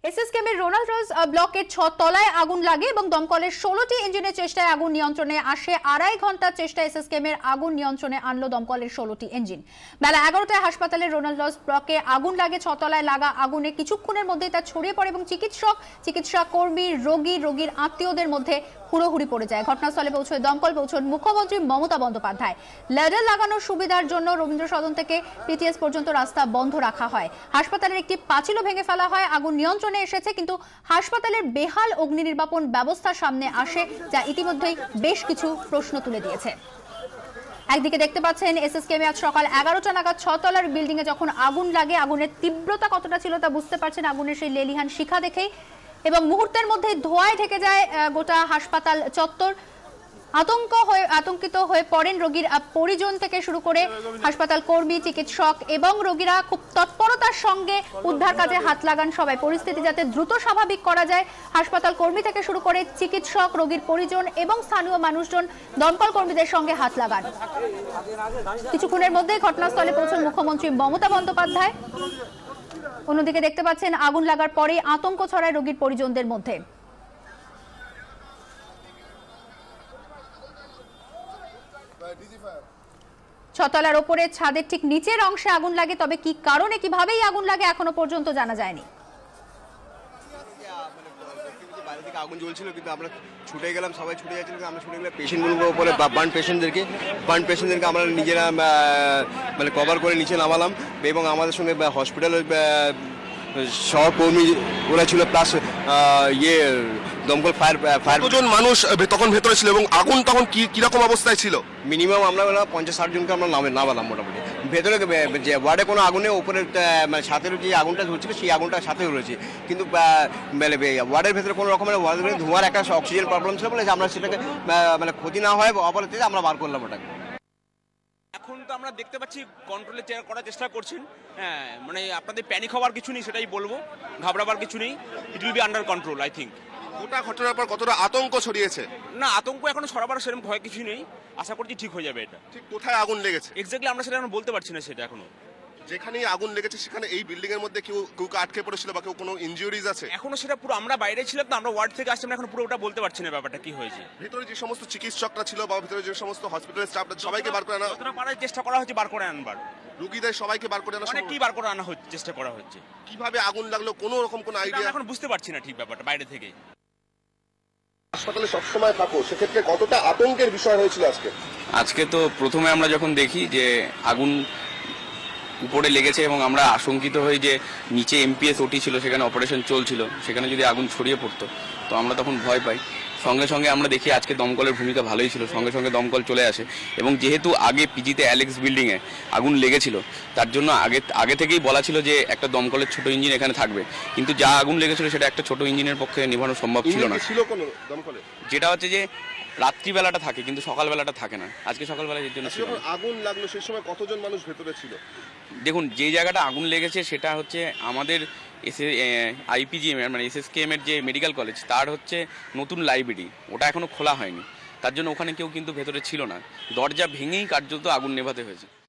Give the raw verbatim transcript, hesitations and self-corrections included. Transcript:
SSKM এর রোনাল্ডস ব্লকের ছ তলায় আগুন লাগে এবং দমকলের ষোলোটি ইঞ্জিনের চেষ্টায় আগুন নিয়ন্ত্রণে আসে। আড়াই ঘন্টার চেষ্টায় এসএসকেএম এর আগুন নিয়ন্ত্রণে আনলো দমকলের ষোলোটি ইঞ্জিন। বেলা এগারোটায় হাসপাতালের রোনাল্ডস ব্লকে আগুন লাগে। ছ তলায় লাগা আগুনে কিছুক্ষণের মধ্যেই তা ছড়িয়ে পড়ে এবং চিকিৎসক চিকিৎসা কর্মী রোগী রোগীর আত্মীয়দের মধ্যে হুড়োহুড়ি পড়ে যায়। ঘটনাস্থলে পৌঁছয় দমকল, পৌঁছন মুখ্যমন্ত্রী মমতা বন্দ্যোপাধ্যায়। ল্যাডার লাগানোর সুবিধার জন্য রবীন্দ্র সদন থেকে পিটিএস পর্যন্ত রাস্তা বন্ধ রাখা হয়। হাসপাতালের একটি পাঁচিলও ভেঙে ফেলা হয়। আগুন নিয়ন্ত্রণে এসেছে, কিন্তু হাসপাতালের বেহাল অগ্নি নির্বাপন ব্যবস্থা সামনে আসে, যা ইতিমধ্যেই বেশ কিছু প্রশ্ন তুলে দিয়েছে। একদিকে দেখতে পাচ্ছেন এসএসকেএম আজ সকাল এগারোটা নাগাদ ছতলার বিল্ডিং এ যখন আগুন লাগে, আগুনের তীব্রতা কতটা ছিল তা বুঝতে পারছেন আগুনের সেই লেলিহান শিখা দেখেই, এবং মুহূর্তের মধ্যে ধোঁয়ায় ঢেকে যায় গোটা হাসপাতাল চত্বর। আতঙ্ক হয়ে আতঙ্কিত হয়ে পড়েন রোগীর পরিজন থেকে শুরু করে হাসপাতাল কর্মী, চিকিৎসক এবং রোগীরা খুব তৎপরতার সঙ্গে উদ্ধার কাজে হাত লাগান সবাই। পরিস্থিতি যাতে দ্রুত স্বাভাবিক করা যায়, হাসপাতাল কর্মী থেকে শুরু করে চিকিৎসক, রোগীর পরিজন এবং স্থানীয় মানুষজন দমকল কর্মীদের সঙ্গে হাত লাগান। কিছুক্ষণের মধ্যেই ঘটনাস্থলে পৌঁছন মুখ্যমন্ত্রী মমতা বন্দ্যোপাধ্যায়। অন্যদিকে দেখতে পাচ্ছেন আগুন লাগার পরে আতঙ্ক ছড়ায় রোগীর পরিজনদের মধ্যে। ছতলার ওপরে ছাদের ঠিক নিচের অংশে আগুন লাগে, তবে কি কারণে কিভাবেই আগুন লাগে এখনো পর্যন্ত জানা যায়নি। আগুন জ্বলছিল, কিন্তু আমরা ছুটে গেলাম, সবাই ছুটে যাচ্ছিল, আমরা ছুটে গেলাম পেশেন্টগুলোর উপরে, বার্ন পেশেন্টদেরকে বার্ন পেশেন্টদেরকে আমরা নিজেরা মানে কভার করে নিচে নামালাম এবং আমাদের সঙ্গে হসপিটালের সহকর্মী ওরা ছিল, প্লাস ইয়ে দমকল ফায়ার ফায়ার কতজন মানুষ তখন ভেতরে ছিল এবং আগুন তখন কি কিরকম অবস্থায় ছিল? মিনিমাম আমরা পঞ্চাশ ষাট জনকে আমরা নামে নামালাম মোটামুটি ভেতরে। যে ওয়ার্ডে কোনো আগুনে উপরে মানে ছাদের যে আগুনটা ধরছিল সেই আগুনটা সাথে রয়েছে, কিন্তু মানে ওয়ার্ডের ভেতরে কোনো রকমের ওয়ার্ডের ধোঁয়ার একটা অক্সিজেন প্রবলেম ছিল বলে আমরা সেটাকে মানে ক্ষতি না হয় অবলাতে আমরা বার করলাম ওটাকে। এখন তো আমরা দেখতে পাচ্ছি কন্ট্রোলে করার চেষ্টা করছেন। হ্যাঁ, মানে আপনাদের প্যানিক হওয়ার কিছু নেই, সেটাই বলবো, ঘাবড়াবার কিছু নেই। It will be under control I think. গোটা ঘটনার পর কতটা আতঙ্ক ছড়িয়েছে? না, আতঙ্ক এখনো সরাবার সেরকম ভয় কিছু নেই, আশা করছি ঠিক হয়ে যাবে। এটা ঠিক কোথায় আগুন লেগেছে এক্স্যাক্টলি আমরা সেটা এখন বলতে পারছি না, সেটা এখনো। যেখানেই আগুন লেগেছে সেখানে এই বিল্ডিং এর মধ্যে কেউ কেউ আটকে পড়েছিল বা কেউ কোনো ইনজুরিজ আছে? এখনো সেটা পুরো, আমরা বাইরে ছিলাম তো, আমরা ওয়ার্ড থেকে আসছি, আমরা এখন পুরো ওটা বলতে পারছি না ব্যাপারটা কি হয়েছে। ভিতরে যে সমস্ত চিকিৎসকরা ছিল বা ভিতরে যে সমস্ত হসপিটালের স্টাফরা সবাইকে বার করে আনা, যতটা পারার চেষ্টা করা হচ্ছে বার করে আনবার, রোগীদের সবাইকে বার করে আনা, মানে কি বার করে আনা হচ্ছে, চেষ্টা করা হচ্ছে। কিভাবে আগুন লাগলো কোনো রকম কোনো আইডিয়া এখন বুঝতে পারছি না ঠিক ব্যাপারটা বাইরে থেকে। হাসপাতালে সবসময় থাকো, সেক্ষেত্রে কতটা আতঙ্কের বিষয় হয়েছিল আজকে? আজকে তো প্রথমে আমরা যখন দেখি যে আগুন উপরে লেগেছে এবং আমরা আশঙ্কিত হই যে নিচে এমপিএস ওটি ছিল, সেখানে অপারেশন চলছিল, সেখানে যদি আগুন ছড়িয়ে পড়তো তো আমরা তখন ভয় পাই। সঙ্গে সঙ্গে আমরা দেখি আজকে দমকলের ভূমিকা ভালোই ছিল, সঙ্গে সঙ্গে দমকল চলে আসে এবং যেহেতু আগে পিজিতে অ্যালেক্স বিল্ডিংয়ে আগুন লেগেছিল তার জন্য আগে আগে থেকেই বলা ছিল যে একটা দমকলের ছোট ইঞ্জিন এখানে থাকবে, কিন্তু যা আগুন লেগেছিল সেটা একটা ছোট ইঞ্জিনের পক্ষে নিভানো সম্ভব ছিল না। যেটা হচ্ছে যে রাত্রিবেলাটা থাকে কিন্তু সকালবেলাটা থাকে না, আজকে সকালবেলা এর জন্য ছিল। আগুন লাগলো সেই সময় কতজন মানুষ ভেতরে ছিল? দেখুন, যে জায়গাটা আগুন লেগেছে সেটা হচ্ছে আমাদের এস আইপিজিএম এর মানে এসএসকেএম এর যে মেডিকেল কলেজ, তার হচ্ছে নতুন লাইব্রেরি, ওটা এখনো খোলা হয়নি, তার জন্য ওখানে কেউ কিন্তু ভেতরে ছিল না, দরজা ভেঙেই কার্যত আগুন নেভাতে হয়েছে।